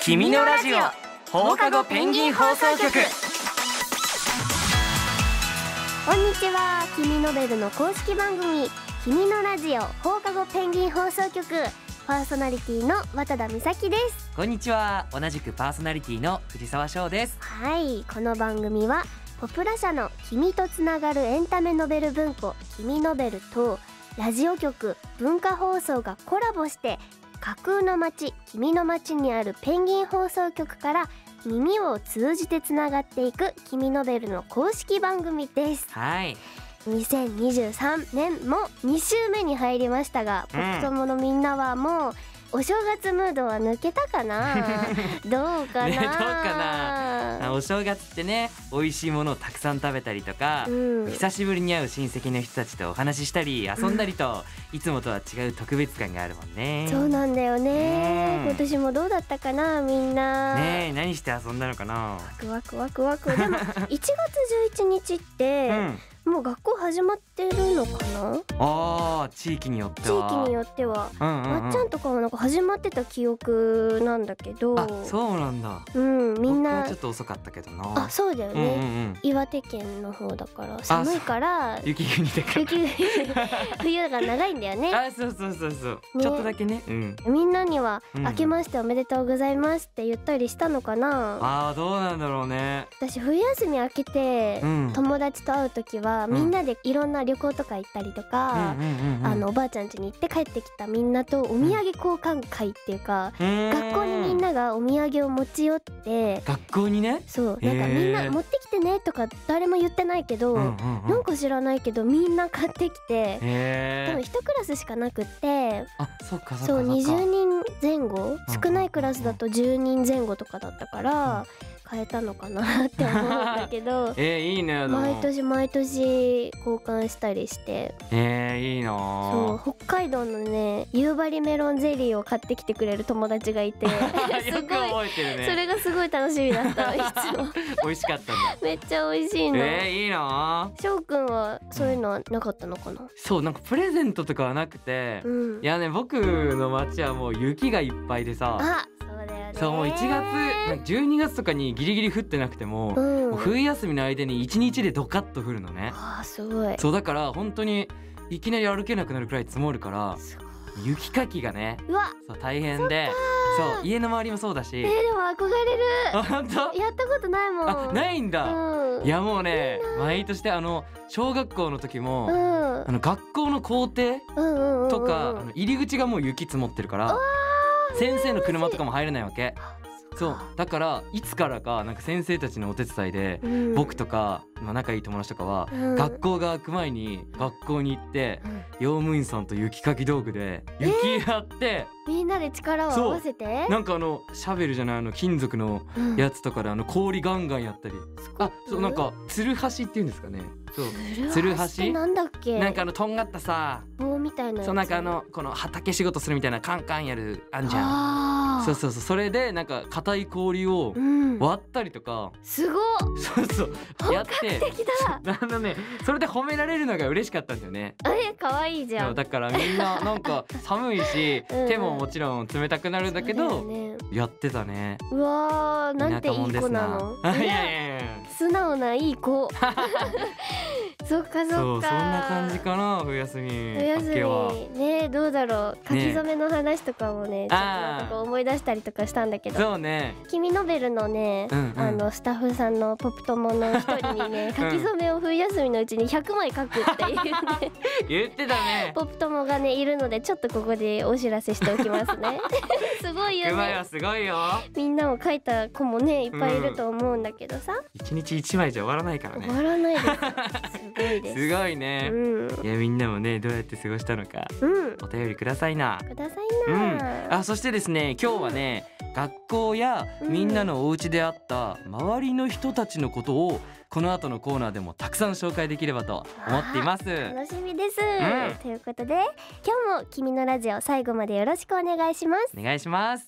君のラジオ放課後ペンギン放送局。 こんにちは。君ノベルの公式番組君のラジオ放課後ペンギン放送局パーソナリティの渡田美咲です。 こんにちは。同じくパーソナリティの藤沢翔です。 はい、この番組はポプラ社の君とつながるエンタメノベル文庫君ノベルとラジオ局文化放送がコラボして架空の街君の街にあるペンギン放送局から耳を通じてつながっていく君ノベルの公式番組です。 はい。 2023年も2週目に入りましたが、ポップ友のみんなはもうお正月ムードは抜けたかなどうかな、 ね、どうかな。お正月ってね、美味しいものをたくさん食べたりとか、久しぶりに会う親戚の人たちとお話ししたり遊んだりと、いつもとは違う特別感があるもんね。 そうなんだよね。今年もどうだったかな、みんな。 ねえ、何して遊んだのかな。 ワクワクワクワク。でも1月11日って、もう学校始まってるのかな。 あー、地域によっては。 地域によっては、まっちゃんとかはなんか始まってた記憶なんだけど。 あ、そうなんだ。 みんな。 僕はちょっと遅かったけどな。 あ、そうだよね。岩手県の方だから寒いから雪国だから冬が長いんだよね。 あ、そうそうそうそう、ちょっとだけね。 みんなには明けましておめでとうございますって言ったりしたのかな。 あー、どうなんだろうね。 私冬休み明けて友達と会う時はみんなでいろんな旅行とか行ったりとか、おばあちゃん家に行って帰ってきたみんなとお土産交換会っていうか、学校にみんながお土産を持ち寄って、 学校にね。 そう、なんかみんな持ってきてねとか誰も言ってないけど、なんか知らないけどみんな買ってきて、多分1クラスしかなくって、 あ、そっかそっか。 そう、20人前後、少ないクラスだと10人前後とかだったから、変えたのかなって思うんだけどいいね。 毎年毎年交換したりして、 いいな。 そう、北海道のね夕張メロンゼリーを買ってきてくれる友達がいてよく覚えてるね。 それがすごい楽しみだったいつも美味しかったんだ。 めっちゃ美味しいの。 いいな。 翔くんはそういうのはなかったのかな。 そう、なんかプレゼントとかはなくて、いやね、僕の街はもう雪がいっぱいでさ。 あ、そうだよね。 そう、もう1月12月とかにギリギリ降ってなくても、もう冬休みの間に1日でドカッと降るのね。 あ、すごい。 そうだから本当にいきなり歩けなくなるくらい積もるから、雪かきがね、そう大変で、そう家の周りもそうだし。 でも憧れる。 あ、本当？ やったことないもん。 あ、ないんだ。いやもうね、毎年で小学校の時も、学校の校庭とか入り口がもう雪積もってるから、先生の車とかも入れないわけ。そうだからいつからかなんか先生たちのお手伝いで、僕とか仲いい友達とかは、学校が開く前に学校に行って、用務員さんと雪かき道具で雪やって、 みんなで力を合わせて、 なんかシャベルじゃない金属のやつとかで氷ガンガンやったり、そうなんかつるはしっていうんですかね。そうつるはしなんだっけ。 なんかとんがったさ棒みたいなやつ。 そう、なんかこの畑仕事するみたいなカンカンやるあんじゃん。そうそうそう、それでなんか硬い氷を割ったりとか、 すごっ。 そうそうやって、 本格的だ。 ね、それで褒められるのが嬉しかったんだよね。 可愛いじゃん。 だからみんななんか寒いし手ももちろん冷たくなるんだけど、やってたね。 うわー、なんていい子なの。 いやいやいや、 素直ないい子そっかそっか。 そう、そんな感じかな。冬休み明けはね。どうだろう、書き初めの話とかもね、ちょっとなんか思い出したりとかしたんだけど。 そうね、 君ノベルのね、スタッフさんのポップ友の一人にね、書き初めを冬休みのうちに100枚書くっていうね言ってたね。 ポップ友がねいるので、ちょっとここでお知らせしておきますねすごいよね。 うまいわ、すごいよ。 みんなも書いた子もねいっぱいいると思うんだけどさ、 1日1枚じゃ終わらないからね。 終わらないですすごいです。 すごいね。いや、みんなもねどうやって過ごしたのか、お便りくださいな。あ、そしてですね、今日はね、学校やみんなのお家であった周りの人たちのことをこの後のコーナーでもたくさん紹介できればと思っています。 楽しみです、ということで今日も君のラジオ最後までよろしくお願いします。 お願いします。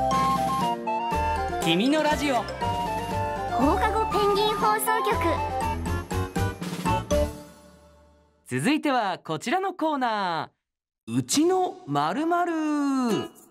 君のラジオ放課後ペンギン放送局。 続いてはこちらのコーナー、うちの〇〇。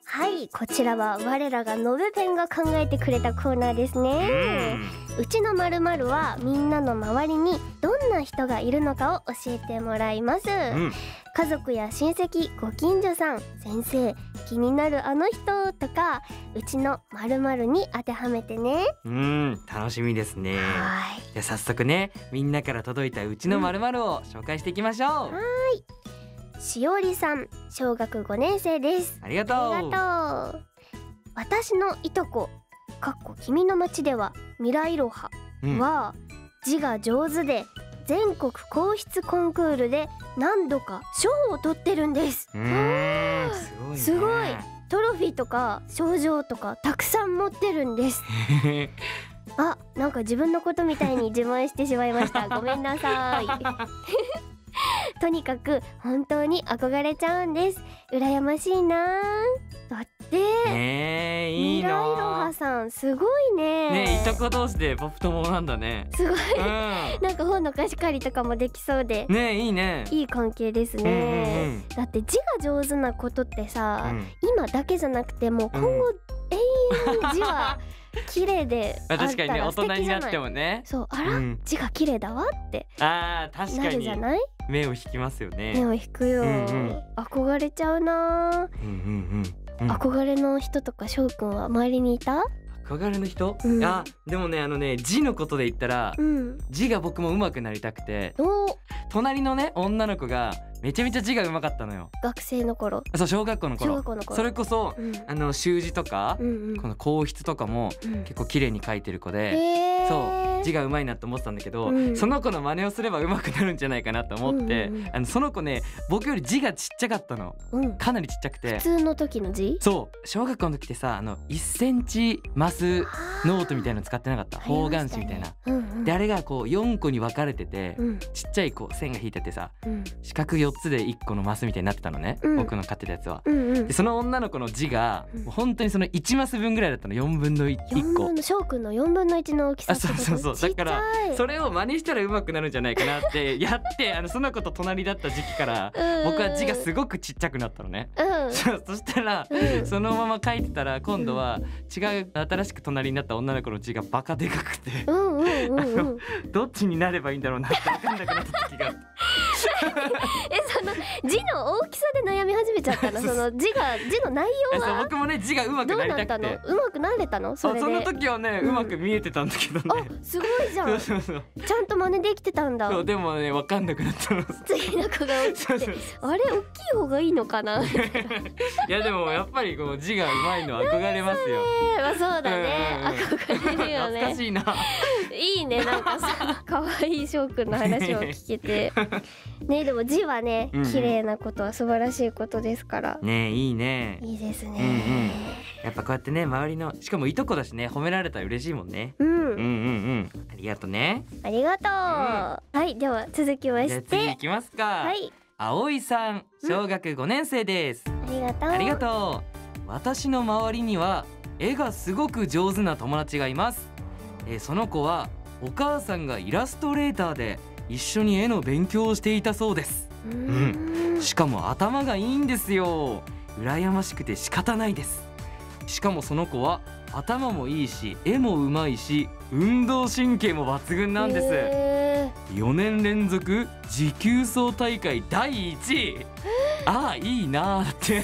はい、こちらは我らがのぶペンが考えてくれたコーナーですね。うちの〇〇はみんなの周りにどんな人がいるのかを教えてもらいます。家族や親戚、ご近所さん、先生、気になるあの人とか、うちの〇〇に当てはめてね。 楽しみですね。 はい。 じゃあ早速ね、みんなから届いたうちの〇〇を紹介していきましょう。 しおりさん、小学5年生です。 ありがとう。 ありがとう。私のいとこ、君の町では未来ろはは、字が上手で全国皇室コンクールで何度か賞を取ってるんです。すごい。トロフィーとか賞状とかたくさん持ってるんです。あ、なんか自分のことみたいに自慢してしまいました。ごめんなさい。とにかく本当に憧れちゃうんです。羨ましいな。だっていいな。 未来ろはさんすごいね。 いとこ同士でポップ友なんだね。 すごい。なんか本の貸し借りとかもできそうでいいね。 いい関係ですね。だって字が上手なことってさ、今だけじゃなくても今後永遠に字は綺麗であったら素敵じゃない？ 確かに大人になってもね。 そう、あら、字が綺麗だわって確かになるじゃない？ 目を引きますよね。 目を引くよ。憧れちゃうな。憧れの人とかしょうくんは周りにいた？ 憧れの人？でもね、字のことで言ったら、字が僕も上手くなりたくて、隣のね女の子がめちゃめちゃ字が上手かったのよ。 学生の頃？ そう、小学校の頃。それこそ、習字とか、この硬筆とかも結構綺麗に書いてる子で、そう字が上手いなと思ってたんだけど、その子の真似をすれば上手くなるんじゃないかなと思って、その子ね、僕より字がちっちゃかったの。かなりちっちゃくて。 普通の時の字？ そう、小学校の時ってさ、1センチマスノートみたいなの使ってなかった？方眼紙みたいな。であれがこう4個に分かれてて、ちっちゃいこう線が引いててさ、四角4つで1個のマスみたいになってたのね、僕の買ってたやつは。でその女の子の字がもう本当にその1マス分ぐらいだったの。4分の1個。 しょうくんの4分の1の大きさってこと？ そうだからそれを真似したら上手くなるんじゃないかなってやってその子と隣だった時期から僕は字がすごくちっちゃくなったのね。そしたらそのまま書いてたら今度は違う新しく隣になった女の子の字がバカでかくてどっちになればいいんだろうなって分かんなくなった時がその字の大きさで悩み始めちゃったの？その字の内容は僕もね、字が上手くなりたくて。 上手くなれたの？その時はね、うまく見えてたんだけどね。 すごいじゃん。ちゃんと真似できてたんだ。 でもね、分かんなくなったの。 次の子が起きてあれ、大きい方がいいのかな。いやでもやっぱりこう字が上手いの憧れますよ。 そうだね、憧れるよね。 懐かしいな。 いいね、なんかさ、可愛いしょうくんの話を聞けてね。でも字はね、綺麗なことは素晴らしいことですからね。いいね。 いいですね。 やっぱこうやってね、周りの、しかもいとこだしね、褒められたら嬉しいもんね。ありがとね。 ありがとう。はい、では続きまして、 次いきますか。葵さん、小学5年生です。 ありがとう。私の周りには絵がすごく上手な友達がいます。その子はお母さんがイラストレーターで一緒に絵の勉強をしていたそうです。しかも頭がいいんですよ。羨ましくて仕方ないです。しかもその子は頭もいいし絵もうまいし運動神経も抜群なんです。4年連続持久走大会第1位。いいなーって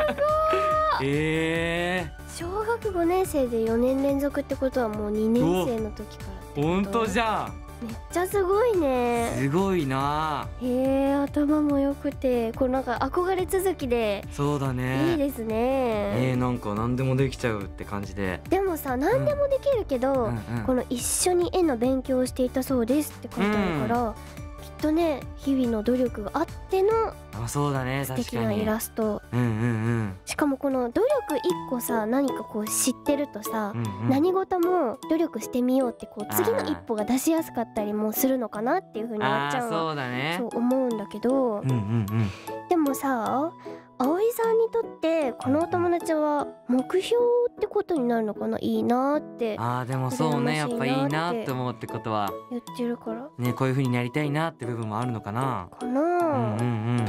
小学5年生で4年連続ってことはもう2年生の時からってこと？ 本当じゃん。 めっちゃすごいね。 すごいな。 頭も良くて、こうなんか憧れ続きで。 そうだね。 いいですね。 なんか何でもできちゃうって感じで。 でもさ、何でもできるけど、この一緒に絵の勉強をしていたそうですって書いてあるから、きっとね、日々の努力があってのそうだね、 素敵なイラスト。しかもこの努力1個さ、何かこう知ってるとさ、何事も努力してみようってこう次の一歩が出しやすかったりもするのかなっていう風にあっちゃんはそう思うんだけど、でもさ、葵さんにとってこのお友達は目標ってことになるのかな。いいなって。 でもそうね、やっぱいいなって思うってことは言ってるからね、こういう風になりたいなって部分もあるのかな。 でもも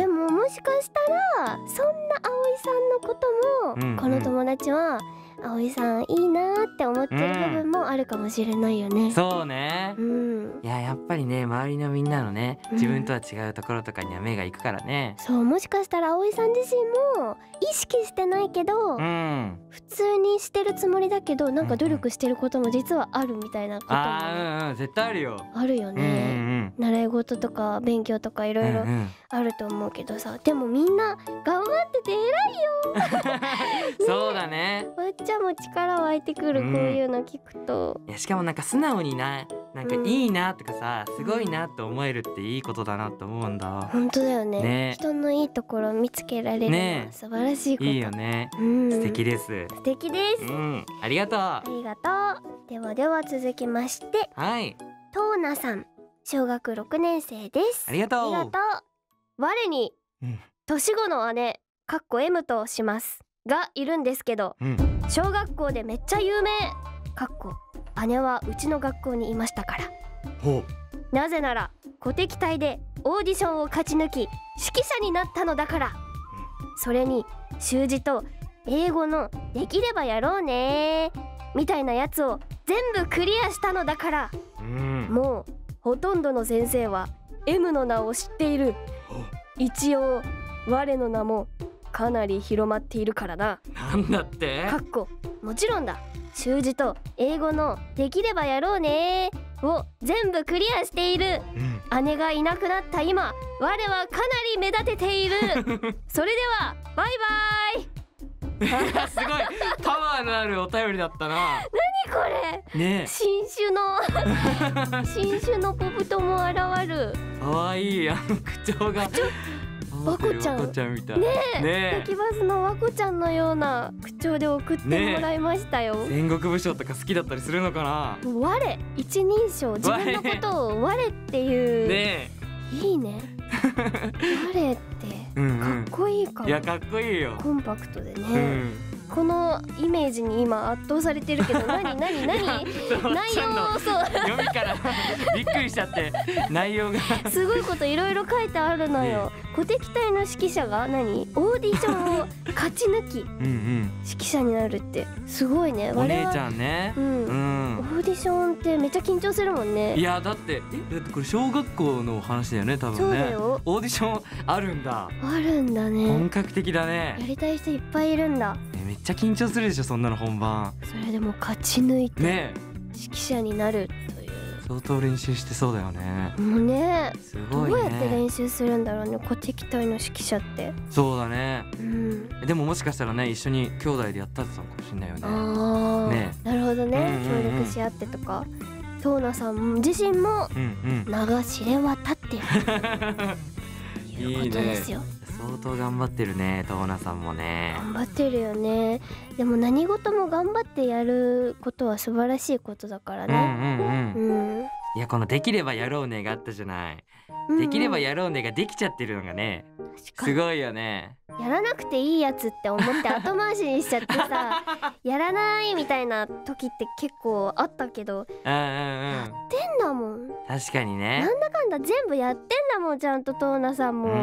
もしかしたらそんな葵さんのことも、この友達は葵さんいいなーって思ってる部分もあるかもしれないよね。 そうね、いややっぱりね、周りのみんなのね、自分とは違うところとかには目が行くからね。 そう、もしかしたら葵さん自身も意識してないけど、普通にしてるつもりだけど、なんか努力してることも実はあるみたいなこともね、 絶対あるよ。 あるよね。習い事とか勉強とかいろいろあると思うけどさ、でもみんな頑張ってて偉いよ。 そうだね。 わっちゃんも力湧いてくる、こういうの聞くと。 いや、しかもなんか素直になんかいいなとかさ、すごいなって思えるっていいことだなと思うんだ。 本当だよね。人のいいところを見つけられるのは素晴らしいこと。 いいよね。素敵です。 素敵です。 ありがとう。 ありがとう。では続きまして、トーナさん、小学6年生です。 ありがとう。 我に年子の姉かっこ M としますがいるんですけど、小学校でめっちゃ有名かっこ姉はうちの学校にいましたから。なぜなら鼓笛隊でオーディションを勝ち抜き指揮者になったのだから。それに習字と英語のできればやろうねみたいなやつを全部クリアしたのだから、もうほとんどの先生は M の名を知っている。一応我の名もかなり広まっているからな。 なんだって？ かっこもちろんだ。習字と英語のできればやろうねを全部クリアしている。姉がいなくなった今、我はかなり目立てている。それではバイバイ。 すごいパワーのあるお便りだったな。 何これね。新種のポプトも現る。 かわいい、口調がわこちゃんみたいねえ。焼きバスのわこちゃんのような口調で送ってもらいましたよ。 戦国武将とか好きだったりするのかな。 我一人称、自分のことを我っていうね。いいね。我ってかっこいいかも。 いや、かっこいいよ。 コンパクトでね。このイメージに今圧倒されてるけど、何内容そう読みからびっくりしちゃって内容がすごいこといろいろ書いてあるのよ。鼓笛隊の指揮者がオーディションを勝ち抜き指揮者になるってすごいね。 お姉ちゃんね。 オーディションってめっちゃ緊張するもんね。 いやだってこれ小学校の話だよね、多分ね。 そうだよ。 オーディションあるんだ。 あるんだね。 本格的だね。 やりたい人いっぱいいるんだ。 めっちゃ緊張するでしょ、そんなの本番。 それでも勝ち抜いて指揮者になるという。 相当練習してそうだよね。 もうね、 すごいね。 どうやって練習するんだろうね、鼓笛隊の指揮者って。 そうだね。でももしかしたらね、一緒に兄弟でやったってたのかもしれないよね。 なるほどね。協力し合ってとか。トーナさん自身も名が知れ渡っているということですよ。 相当頑張ってるね、トーナさんもね。 頑張ってるよね。でも何事も頑張ってやることは素晴らしいことだからね。 いや、このできればやろうねがあったじゃない。できればやろうねができちゃってるのがね、すごいよね。 やらなくていいやつって思って後回しにしちゃってさやらないみたいな時って結構あったけど、やってんだもん。 確かにね。 なんだかんだ全部やってんだもん。ちゃんとトーナさんも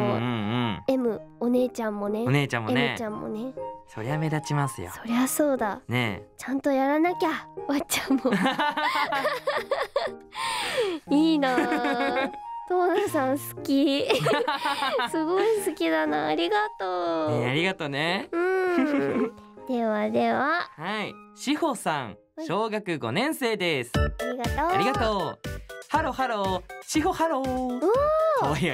M お姉ちゃんもね。 M ちゃんもね。そりゃ目立ちますよ。 そりゃそうだね。ちゃんとやらなきゃ、わっちゃんもいいなぁ。トーナさん好きすごい好きだな。ありがとう。 ありがとうね。 ではしほさん、小学5年生です。ありがとう。ハロハロー、しほハロー。かわいい。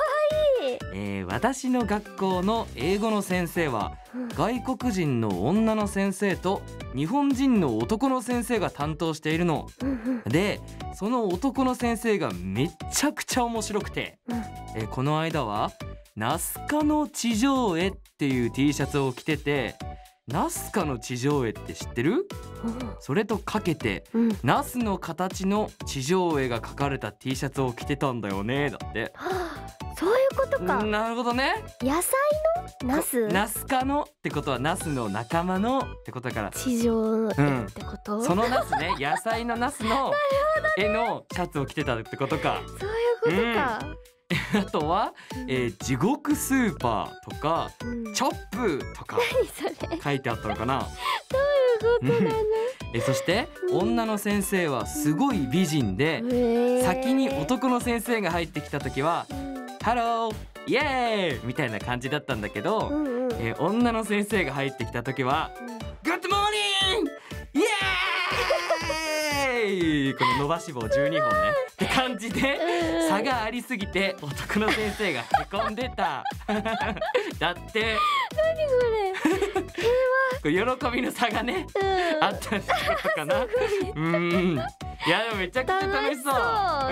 私の学校の英語の先生は外国人の女の先生と日本人の男の先生が担当しているの。で、その男の先生がめちゃくちゃ面白くて、この間はナスカの地上絵っていう T シャツを着てて、ナスカの地上絵って知ってる？それとかけて、ナスの形の地上絵が描かれた T シャツを着てたんだよね。だってそういうことか。 なるほどね。 野菜のナス？ ナス科のってことはナスの仲間のってことだから、 地上絵ってこと？ そのナスね、野菜のナスの絵のシャツを着てたってことか。 そういうことか。 あとは、地獄スーパーとか、チョップとかそれ書いてあったのかな。 どういうことなの？ そして女の先生はすごい美人で、先に男の先生が入ってきた時はハローイエーイみたいな感じだったんだけど、女の先生が入ってきた時はグッドモーニングイエーイこの伸ばし棒12本ねって感じで、差がありすぎて男の先生がへこんでただって。 何これ喜びの差がね、あったってことかな。いやでもめちゃくちゃ楽しそう。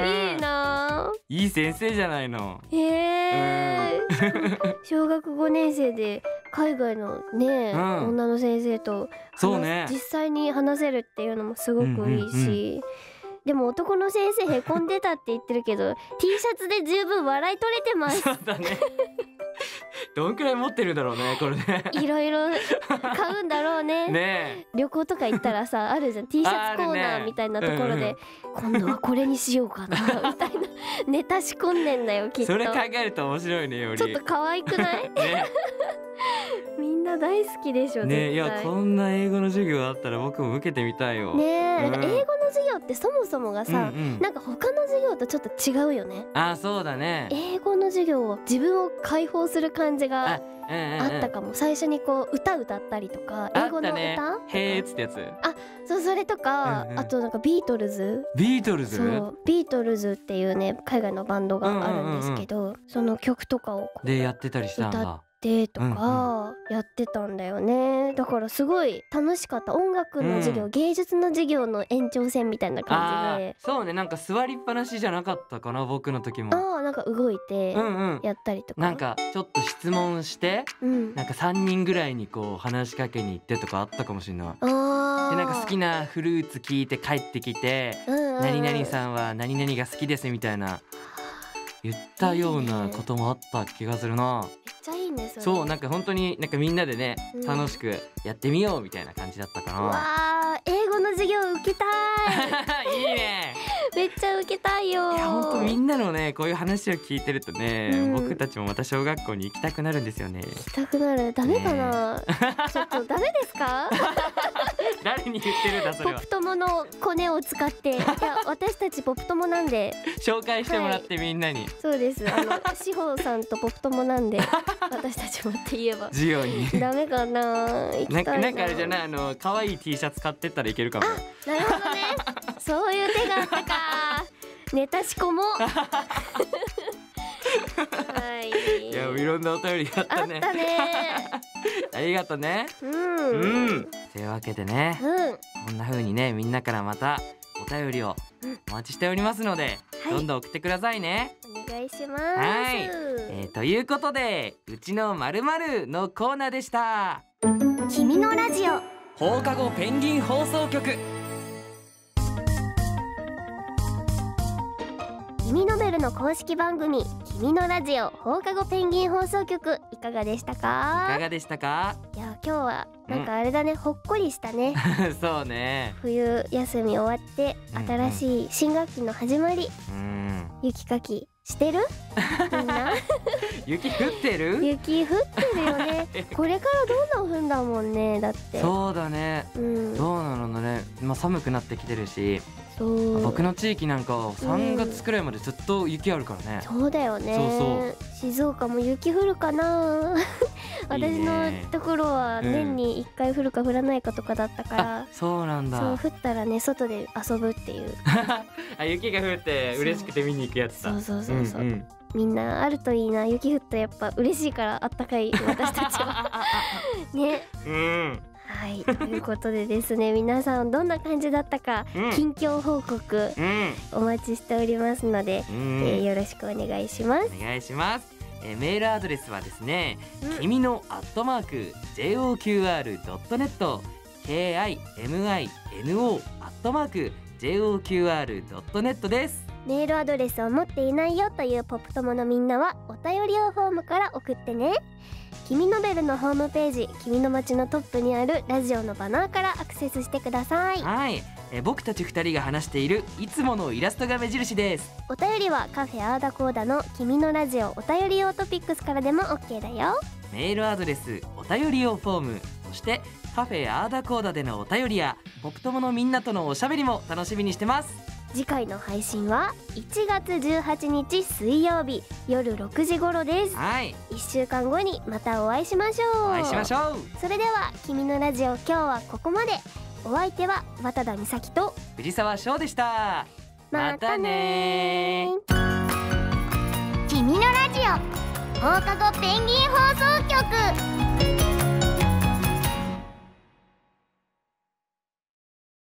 いいな。 いい先生じゃないの。 小学5年生で海外のね、女の先生と実際に話せるっていうのもすごくいいし、でも男の先生へこんでたって言ってるけどT シャツで十分笑い取れてます。 そうだね。どんくらい持ってるだろうねこれね。 いろいろ買うんだろうね。 ね旅行とか行ったらさあるじゃん T シャツコーナーみたいなところで、今度はこれにしようかなみたいなネタ仕込んでんだよきっと。 それ考えると面白いねより。 ちょっと可愛くない？ねみんな大好きでしょね。いやこんな英語の授業あったら僕も受けてみたいよ。 ね、なんか英語の授業ってそもそもがさ、なんか他の授業とちょっと違うよね。 あ、そうだね。 英語の授業自分を解放する感じがあったかも。最初にこう歌歌ったりとか英語の歌、 へーっつってやつ。 あ、そうそれとか、あとなんかビートルズ。 そうビートルズっていうね海外のバンドがあるんですけど、その曲とかをでやってたりしたんだ。 とかやってたんだよね。だからすごい楽しかった。音楽の授業、芸術の授業の延長線みたいな感じで。 そうね、なんか座りっぱなしじゃなかったかな僕の時も。 なんか動いてやったりとか、 なんかちょっと質問して、なんか3人ぐらいにこう話しかけに行ってとかあったかもしれない。でなんか好きなフルーツ聞いて帰ってきて、何々さんは何々が好きですみたいな言ったようなこともあった気がするな。 めっちゃいいねそれ。 そう、なんか本当になんかみんなでね、楽しくやってみようみたいな感じだったかな。 わあ、英語の授業受けたい。いいね。 めっちゃ受けたいよ。 いや本当みんなのねこういう話を聞いてるとね、僕たちもまた小学校に行きたくなるんですよね。 行きたくなる。ダメかな。ちょっとダメですか？ 誰に言ってるんだそれは。 ポプ友のコネを使って、いや私たちポプ友なんで紹介してもらってみんなに。 そうです。志保さんとポプ友なんで私たちもって言えば。 授業に。 ダメかな。行きたいな。 なんかあれじゃない、可愛い T シャツ買ってったらいけるかも。 なるほどね。そういう手があったか。ネタ仕込もう。はい。 いやいろんなお便りあったね。 あったね。 ありがとね。というわけでね、こんな風にねみんなからまたお便りをお待ちしておりますので、どんどん送ってくださいね。 お願いします。 はい。ということでうちの〇〇のコーナーでした。 君のラジオ放課後ペンギン放送局。 君ノベルの公式番組君のラジオ放課後ペンギン放送局、いかがでしたか？ いかがでしたか？ いや今日はなんかあれだね、ほっこりしたね。 そうね。 冬休み終わって新しい新学期の始まり、雪かきしてる？みんな雪降ってる？ 雪降ってるよね。これからどんどん降んだもんね。だってそうだね、どうなのね。寒くなってきてるし、僕の地域なんか3月くらいまでずっと雪あるからね。 そうだよね。静岡も雪降るかな。私のところは年に1回降るか降らないかとかだったから。 そうなんだ。 そう降ったらね外で遊ぶっていう。 雪が降って嬉しくて見に行くやつだ。 そうみんなあるといいな。雪降ったらやっぱ嬉しいからあったかい私たちはね。はい、ということでですね、皆さんどんな感じだったか、近況報告、お待ちしておりますので、よろしくお願いします。 お願いします。メールアドレスはですね、君の@joqr.net KIMINO@joqr.net です。 メールアドレスを持っていないよというポップ友のみんなはお便り用フォームから送ってね。君ノベルのホームページ君の街のトップにあるラジオのバナーからアクセスしてください。 はい、 僕たち2人が話しているいつものイラストが目印です。 お便りはカフェアーダコーダの君のラジオお便り用トピックスからでも OK だよ。 メールアドレス、お便り用フォーム、そしてカフェアーダコーダでのお便りや僕友のみんなとのおしゃべりも楽しみにしてます。 次回の配信は1月18日水曜日夜6時頃です。 はい、 1週間後にまたお会いしましょう。 お会いしましょう。 それでは君のラジオ、今日はここまで。お相手は渡田美咲と藤沢翔でした。 またね。 君のラジオ放課後ペンギン放送局。